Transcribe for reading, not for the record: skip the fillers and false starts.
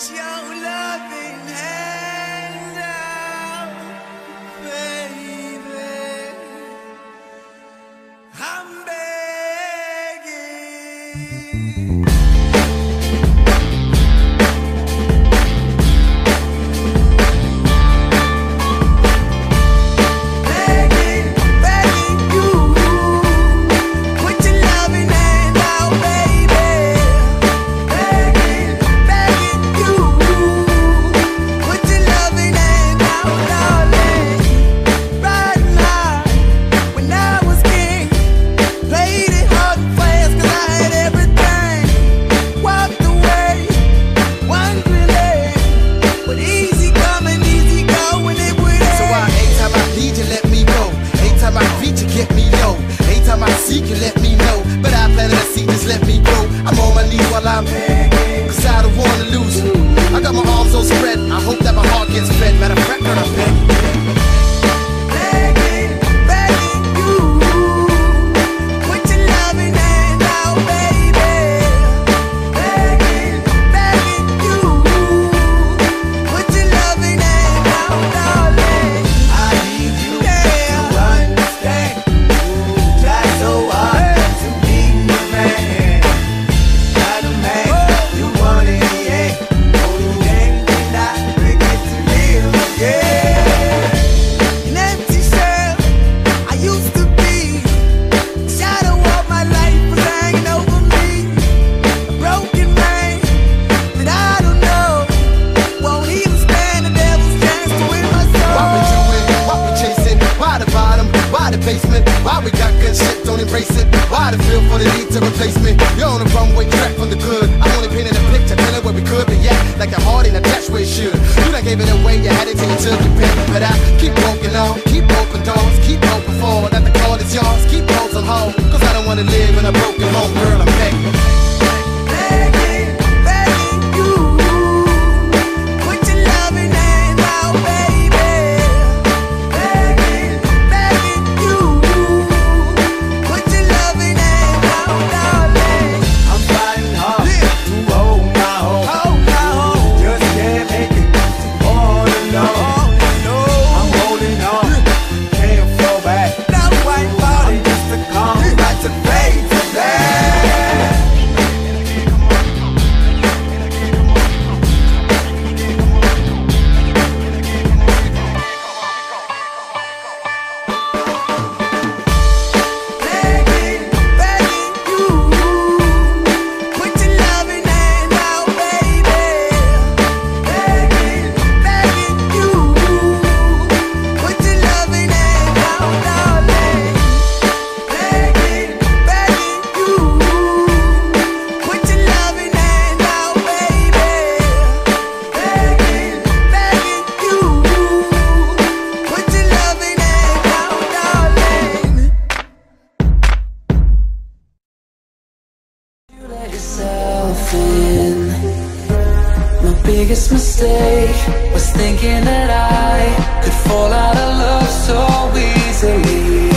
your loving hand out, baby. I'm begging. You let me know, but I planted a seed, just let me grow. I'm on my knees while I'm begging, cause I don't wanna lose you. I got my arms all spread, I hope that my heart gets fed. Matter of fact, girl, I'm begging. Why we got good shit, don't embrace it? Why the feel for the need to replace me? You're on the runway track from the good. I'm only painting a picture, telling where we could be at. Like your heart ain't attached where it should. You done gave it away, you had it till you took your pick. But I keep walking on, keep open doors, keep open for that the call is yours. Keep those on hold, cause I don't wanna live in a broken home, girl, I'm begging. My biggest mistake was thinking that I could fall out of love so easily.